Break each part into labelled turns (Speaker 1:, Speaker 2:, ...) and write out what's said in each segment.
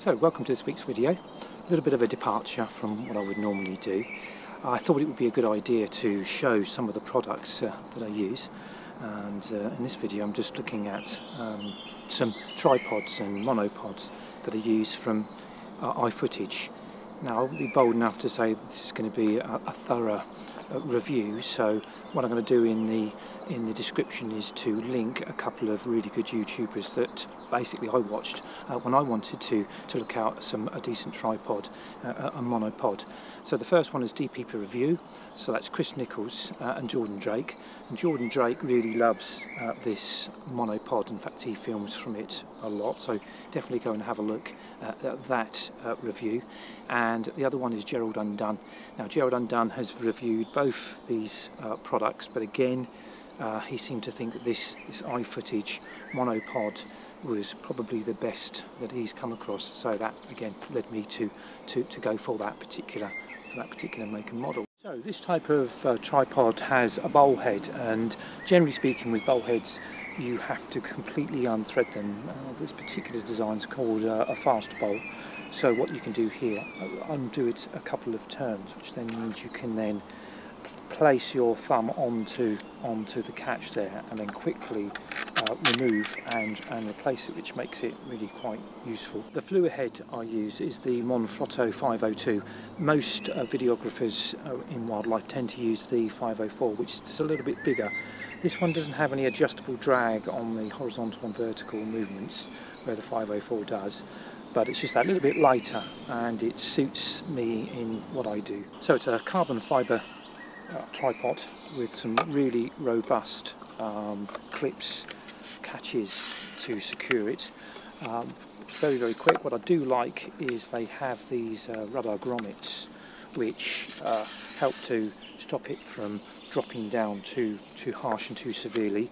Speaker 1: So welcome to this week's video. A little bit of a departure from what I would normally do. I thought it would be a good idea to show some of the products that I use, and in this video I'm just looking at some tripods and monopods that I use from Ifootage. Now I'll be bold enough to say that this is going to be a thorough review, so what I'm going to do in the description is to link a couple of really good YouTubers that basically I watched when I wanted to look out a decent tripod, a monopod. So the first one is DPP Review, so that's Chris Nichols and Jordan Drake. And Jordan Drake really loves this monopod. In fact, he films from it a lot, so definitely go and have a look at that review. And the other one is Gerald Undone. Now Gerald Undone has reviewed both these products, but again he seemed to think that this Ifootage monopod was probably the best that he's come across, so that again led me to go for that particular make and model. So this type of tripod has a bowl head, and generally speaking with bowl heads you have to completely unthread them. This particular design is called a Fastbowl. So what you can do here, undo it a couple of turns, which then means you can then place your thumb onto the catch there and then quickly remove and replace it, which makes it really quite useful. The fluid head I use is the Manfrotto 502. Most videographers in wildlife tend to use the 504, which is just a little bit bigger. This one doesn't have any adjustable drag on the horizontal and vertical movements where the 504 does, but it's just that little bit lighter and it suits me in what I do. So it's a carbon fibre tripod with some really robust clips, catches to secure it. Very, very quick. What I do like is they have these rubber grommets which help to stop it from dropping down too harsh and too severely.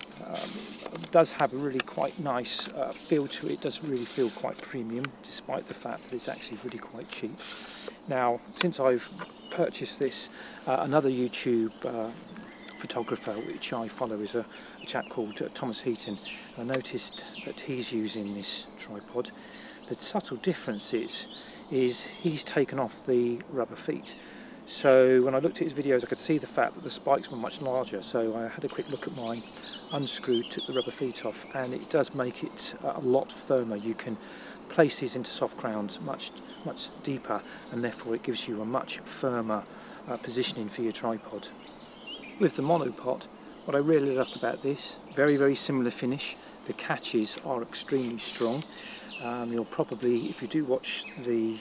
Speaker 1: It does have a really quite nice feel to it. It does really feel quite premium, despite the fact that it's actually really quite cheap. Now, since I've purchased this, another YouTube photographer which I follow is a chap called Thomas Heaton. I noticed that he's using this tripod. The subtle difference is he's taken off the rubber feet. So when I looked at his videos I could see the fact that the spikes were much larger, so I had a quick look at mine, unscrewed, took the rubber feet off, and it does make it a lot firmer. You can place these into soft grounds much deeper, and therefore it gives you a much firmer positioning for your tripod. With the monopod, what I really love about this, very, very similar finish. The catches are extremely strong. You'll probably, if you do watch the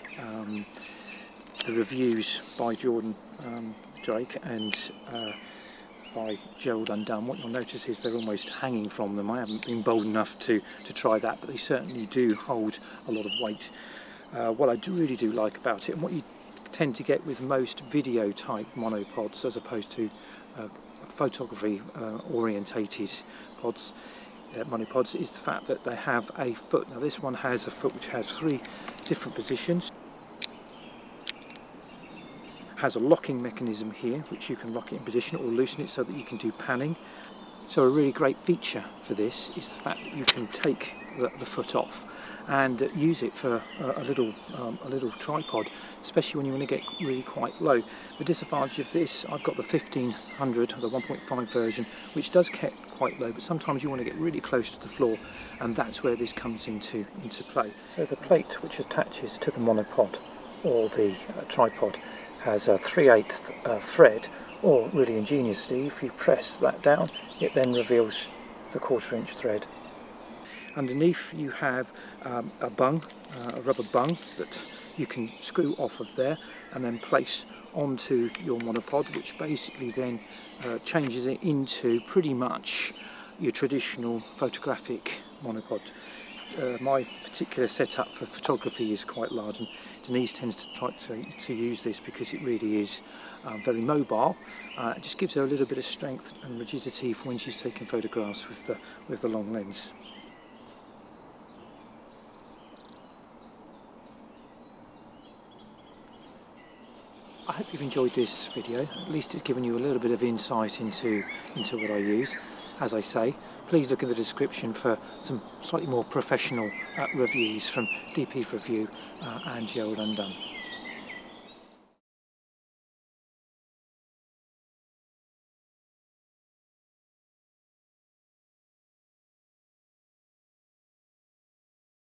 Speaker 1: reviews by Jordan Drake and by Gerald Undone, what you'll notice is they're almost hanging from them. I haven't been bold enough to try that, but they certainly do hold a lot of weight. What I really do like about it, and what you tend to get with most video type monopods as opposed to photography orientated pods, monopods, is the fact that they have a foot. Now this one has a foot which has 3 different positions. Has a locking mechanism here which you can lock it in position or loosen it so that you can do panning. So a really great feature for this is the fact that you can take the foot off and use it for a little tripod, especially when you want to get really quite low. The disadvantage of this, I've got the 1500 or the 1.5 version, which does get quite low, but sometimes you want to get really close to the floor, and that's where this comes into play. So the plate which attaches to the monopod or the tripod has a 3/8 thread, or really ingeniously, if you press that down, it then reveals the 1/4 inch thread. Underneath you have a bung, a rubber bung that you can screw off of there and then place onto your monopod, which basically then changes it into pretty much your traditional photographic monopod. My particular setup for photography is quite large, and Denise tends to try to use this because it really is very mobile. It just gives her a little bit of strength and rigidity for when she's taking photographs with the long lens. I hope you've enjoyed this video. At least it's given you a little bit of insight into what I use. As I say, please look in the description for some slightly more professional reviews from DP Review and Gerald Undone.